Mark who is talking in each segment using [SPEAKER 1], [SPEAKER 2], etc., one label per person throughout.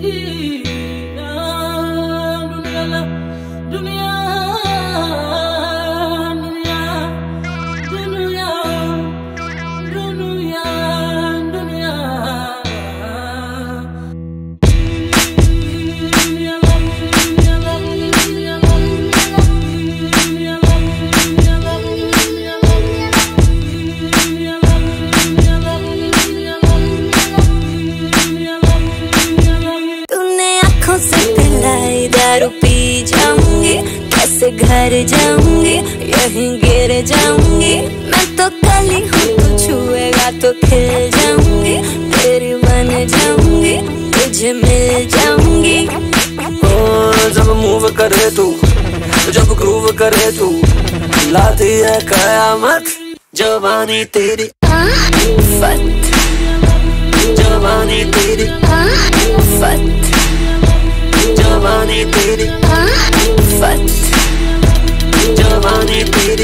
[SPEAKER 1] घर जाऊंगी यहीं गिर जाऊंगी मैं तो कली हूँ तू छुएगा तो खिल जाऊंगी तेरी बन जाऊंगी तुझे मिल जाऊंगी
[SPEAKER 2] जब मूव करे तू जब ग्रूव करे तू लाती है कयामत जवानी तेरी
[SPEAKER 1] आफत
[SPEAKER 2] जवानी तेरी
[SPEAKER 1] आफत
[SPEAKER 2] जवानी तेरी
[SPEAKER 1] आफत
[SPEAKER 2] जवानी तेरी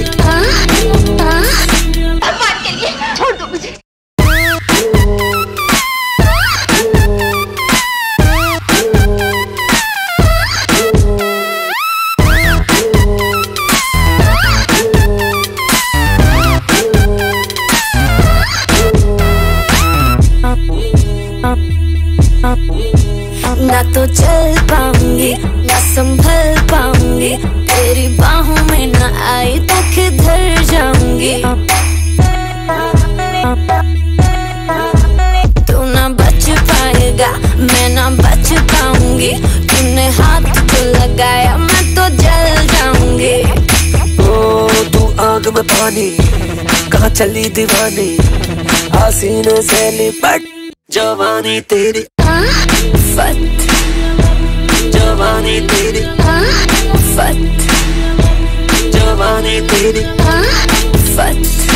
[SPEAKER 1] बात के लिए छोड़ दो मुझे ना तो चल पाऊंगी ना संभल पाऊंगी तेरी बाहों में ना आई तो किधर जाऊंगी तू ना बच पाएगा मैं ना बच पाऊंगी तूने हाथ तो लगाया मैं तो जल जाऊंगी
[SPEAKER 2] ओ तू आग में पानी कहाँ चली दीवानी आसीने से लिपट जवानी तेरी
[SPEAKER 1] आफत
[SPEAKER 2] जवानी तेरी
[SPEAKER 1] आफत
[SPEAKER 2] जवानी तेरी
[SPEAKER 1] आफत